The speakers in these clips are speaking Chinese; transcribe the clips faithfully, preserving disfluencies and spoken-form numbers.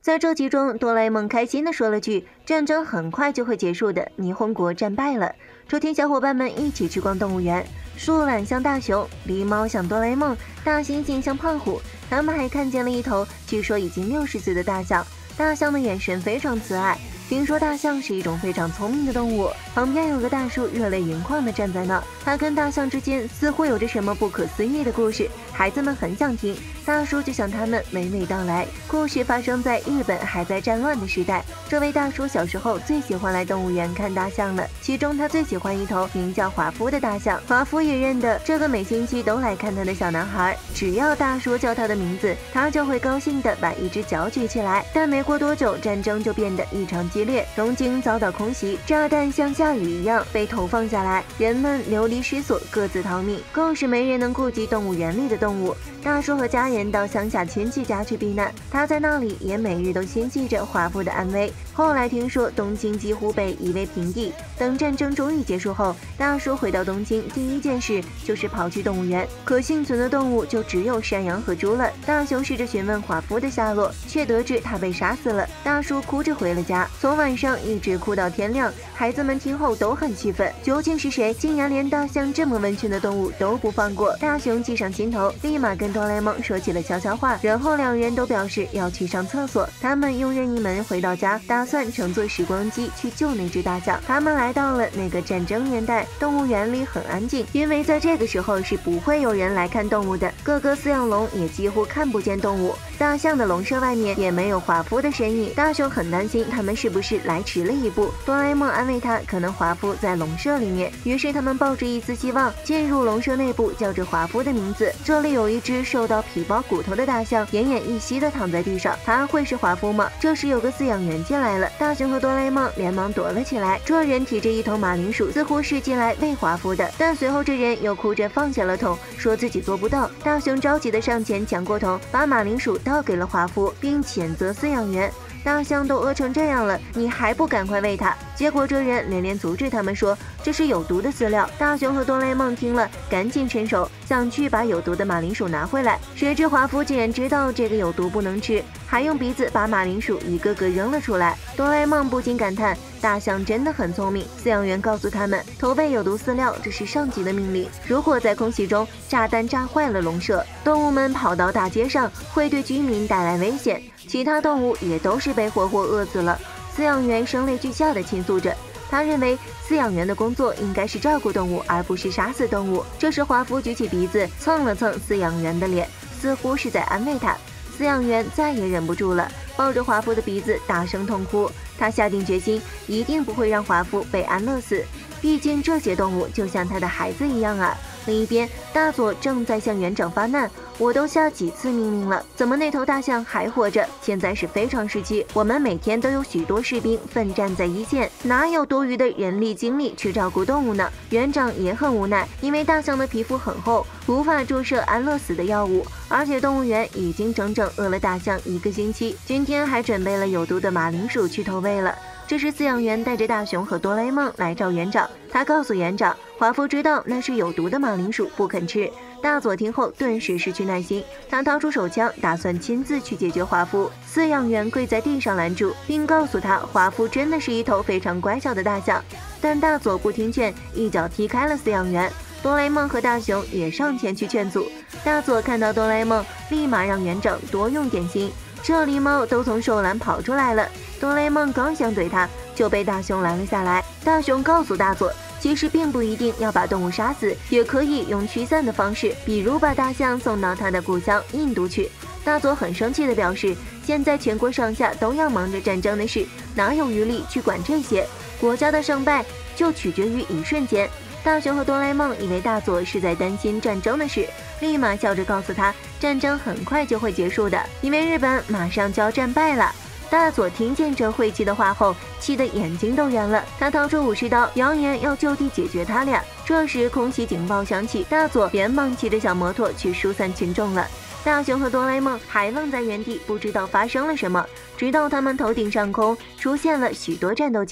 在这集中，哆啦 A 梦开心地说了句：“战争很快就会结束的，霓虹国战败了。”这天，小伙伴们一起去逛动物园，树懒像大熊，狸猫像哆啦 A 梦，大猩猩像胖虎。他们还看见了一头据说已经六十岁的大象，大象的眼神非常慈爱。听说大象是一种非常聪明的动物，旁边有个大叔热泪盈眶地站在那，他跟大象之间似乎有着什么不可思议的故事，孩子们很想听，大叔就向他们娓娓道来。故事发生在日本还在战乱的时代，这位大叔小时候最喜欢来动物园看大象了，其中他最喜欢一头名叫华夫的大象，华夫也认得这个每星期都来看他的小男孩，只要大叔叫他的名字，他就会高兴地把一只脚举起来。但没过多久，战争就变得异常激烈，东京遭到空袭，炸弹像下雨一样被投放下来，人们流离失所，各自逃命，更是没人能顾及动物园里的动物。大叔和家人到乡下亲戚家去避难，他在那里也每日都心系着华夫的安危。后来听说东京几乎被夷为平地，等战争终于结束后，大叔回到东京，第一件事就是跑去动物园，可幸存的动物就只有山羊和猪了。大雄试着询问华夫的下落，却得知他被杀死了。大叔哭着回了家，从晚上一直哭到天亮。孩子们听后都很气愤，究竟是谁竟然连大象这么温驯的动物都不放过？大雄计上心头，立马跟哆啦 A 梦说起了悄悄话，然后两人都表示要去上厕所。他们用任意门回到家，打算乘坐时光机去救那只大象。他们来到了那个战争年代，动物园里很安静，因为在这个时候是不会有人来看动物的，各个饲养笼也几乎看不见动物，大象的笼舍外面也没有华夫的身影。大雄很担心他们是不是来迟了一步，哆啦 A 梦安慰他，可能华夫在笼舍里面。于是他们抱着一丝希望进入笼舍内部，叫着华夫的名字。这里有一只瘦到皮包骨头的大象，奄奄一息的躺在地上，他会是华夫吗？这时有个饲养员进来了，大雄和哆啦 A 梦连忙躲了起来。这人提着一头马铃薯，似乎是进来喂华夫的，但随后这人又哭着放下了桶，说自己做不到。大雄着急的上前抢过桶，把马铃薯倒给了华夫，并谴责饲养员：大象都饿成这样了，你还不赶快喂它？结果这人连连阻止他们，说这是有毒的饲料。大雄和哆啦 A 梦听了，赶紧伸手想去把有毒的马铃薯拿回来，谁知华夫竟然知道这个有毒不能吃，还用鼻子把马铃薯一个个扔了出来。哆啦 A 梦不禁感叹，大象真的很聪明。饲养员告诉他们，投喂有毒饲料这是上级的命令，如果在空袭中炸弹炸坏了笼舍，动物们跑到大街上会对居民带来危险，其他动物也都是被活活饿死了。饲养员声泪俱下的倾诉着，他认为饲养员的工作应该是照顾动物，而不是杀死动物。这时华夫举起鼻子蹭了蹭饲养员的脸，似乎是在安慰他。饲养员再也忍不住了，抱着华夫的鼻子大声痛哭。他下定决心，一定不会让华夫被安乐死，毕竟这些动物就像他的孩子一样啊。另一边，大佐正在向园长发难，我都下几次命令了，怎么那头大象还活着？现在是非常时期，我们每天都有许多士兵奋战在一线，哪有多余的人力精力去照顾动物呢？园长也很无奈，因为大象的皮肤很厚，无法注射安乐死的药物，而且动物园已经整整饿了大象一个星期，今天还准备了有毒的马铃薯去投喂了。这时饲养员带着大雄和哆啦 A 梦来找园长，他告诉园长，华夫知道那是有毒的马铃薯，不肯吃。大佐听后顿时失去耐心，他掏出手枪，打算亲自去解决华夫。饲养员跪在地上拦住，并告诉他，华夫真的是一头非常乖巧的大象。但大佐不听劝，一脚踢开了饲养员。哆啦 A 梦和大雄也上前去劝阻。大佐看到哆啦 A 梦，立马让园长多用点心。这狸猫都从兽栏跑出来了，哆啦 A 梦刚想怼他，就被大雄拦了下来。大雄告诉大佐，其实并不一定要把动物杀死，也可以用驱散的方式，比如把大象送到他的故乡印度去。大佐很生气地表示，现在全国上下都要忙着战争的事，哪有余力去管这些？国家的胜败就取决于一瞬间。大雄和哆啦 A 梦以为大佐是在担心战争的事，立马笑着告诉他，战争很快就会结束的，因为日本马上就要战败了。大佐听见这晦气的话后，气得眼睛都圆了，他掏出武士刀，扬言要就地解决他俩。这时空袭警报响起，大佐连忙骑着小摩托去疏散群众了。大雄和哆啦 A 梦还愣在原地，不知道发生了什么，直到他们头顶上空出现了许多战斗机，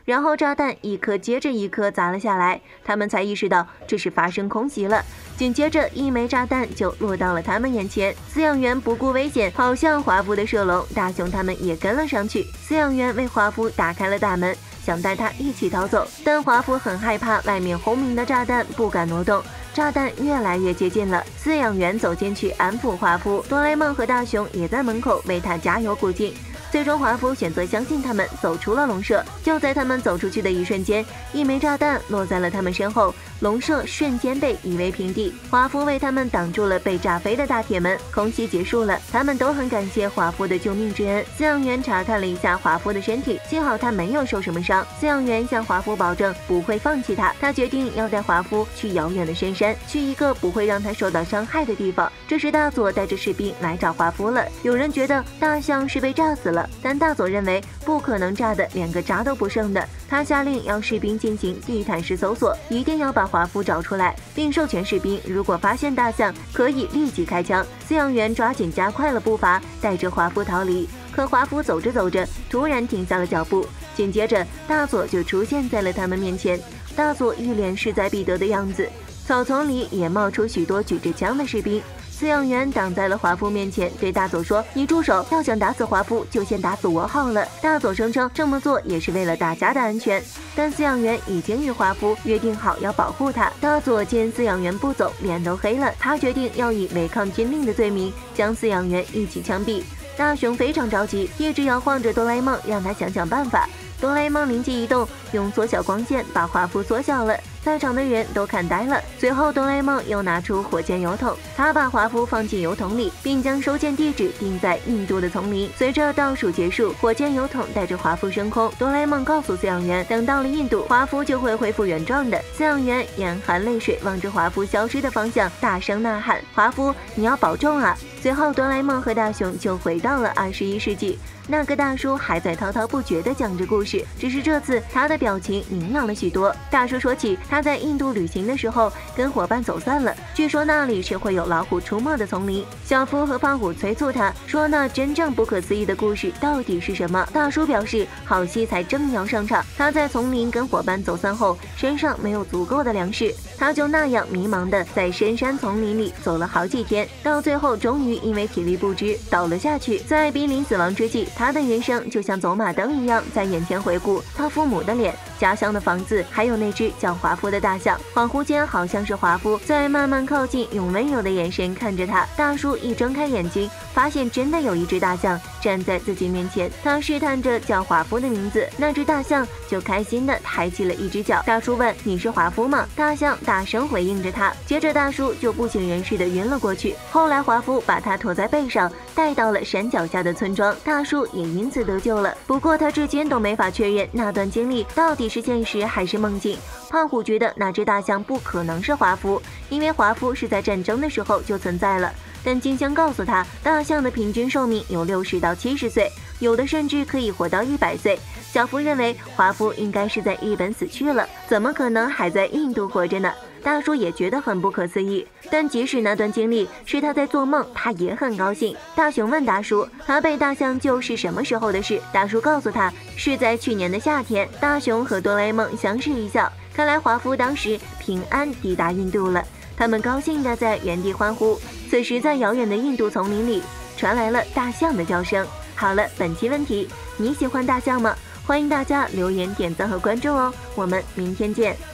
然后炸弹一颗接着一颗砸了下来，他们才意识到这是发生空袭了。紧接着，一枚炸弹就落到了他们眼前。饲养员不顾危险，跑向华夫的射笼，大熊他们也跟了上去。饲养员为华夫打开了大门，想带他一起逃走，但华夫很害怕外面轰鸣的炸弹，不敢挪动。炸弹越来越接近了，饲养员走进去安抚华夫，哆啦 A 梦和大雄也在门口为他加油鼓劲。最终，华夫选择相信他们，走出了笼舍。就在他们走出去的一瞬间，一枚炸弹落在了他们身后，笼舍瞬间被夷为平地。华夫为他们挡住了被炸飞的大铁门。空袭结束了，他们都很感谢华夫的救命之恩。饲养员查看了一下华夫的身体，幸好他没有受什么伤。饲养员向华夫保证不会放弃他，他决定要带华夫去遥远的深山，去一个不会让他受到伤害的地方。这时，大佐带着士兵来找华夫了。有人觉得大象是被炸死了，但大佐认为不可能炸的连个渣都不剩的。他下令要士兵进行地毯式搜索，一定要把华夫找出来，并授权士兵如果发现大象，可以立即开枪。饲养员抓紧加快了步伐，带着华夫逃离。可华夫走着走着，突然停下了脚步，紧接着大佐就出现在了他们面前。大佐一脸势在必得的样子。草丛里也冒出许多举着枪的士兵。饲养员挡在了华夫面前，对大佐说：“你住手！要想打死华夫，就先打死我好了。”大佐声称这么做也是为了大家的安全，但饲养员已经与华夫约定好要保护他。大佐见饲养员不走，脸都黑了，他决定要以违抗军令的罪名将饲养员一起枪毙。大雄非常着急，一直摇晃着哆啦 A 梦，让他想想办法。哆啦 A 梦灵机一动，用缩小光线把华夫缩小了。在场的人都看呆了。随后，哆啦 A 梦又拿出火箭油桶，他把华夫放进油桶里，并将收件地址定在印度的丛林。随着倒数结束，火箭油桶带着华夫升空。哆啦 A 梦告诉饲养员，等到了印度，华夫就会恢复原状的。饲养员眼含泪水，望着华夫消失的方向，大声呐喊：“华夫，你要保重啊！”随后，哆啦 A 梦和大雄就回到了二十一世纪。那个大叔还在滔滔不绝地讲着故事，只是这次他的表情明朗了许多。大叔说起他在印度旅行的时候跟伙伴走散了，据说那里是会有老虎出没的丛林。小夫和胖虎催促他说，那真正不可思议的故事到底是什么？大叔表示好戏才正要上场，他在丛林跟伙伴走散后，身上没有足够的粮食，他就那样迷茫的在深山丛林里走了好几天，到最后终于因为体力不支倒了下去。在濒临死亡之际，他的人生就像走马灯一样在眼前回顾，他父母的脸、家乡的房子，还有那只叫华夫的大象。恍惚间，好像是华夫在慢慢靠近，用温柔的眼神看着他。大叔一睁开眼睛，发现真的有一只大象站在自己面前。他试探着叫华夫的名字，那只大象就开心的抬起了一只脚。大叔问：“你是华夫吗？”大象大声回应着他。接着大叔就不省人事的晕了过去。后来华夫把他驮在背上，带到了山脚下的村庄，大叔也因此得救了。不过他至今都没法确认那段经历到底是现实还是梦境。胖虎觉得那只大象不可能是华夫，因为华夫是在战争的时候就存在了。但金香告诉他，大象的平均寿命有六十到七十岁，有的甚至可以活到一百岁。小夫认为华夫应该是在日本死去了，怎么可能还在印度活着呢？大叔也觉得很不可思议，但即使那段经历是他在做梦，他也很高兴。大雄问大叔，他被大象救是什么时候的事？大叔告诉他，是在去年的夏天。大雄和哆啦 A 梦相视一笑，看来华夫当时平安抵达印度了。他们高兴地在原地欢呼。此时，在遥远的印度丛林里传来了大象的叫声。好了，本期问题，你喜欢大象吗？欢迎大家留言、点赞和关注哦，我们明天见。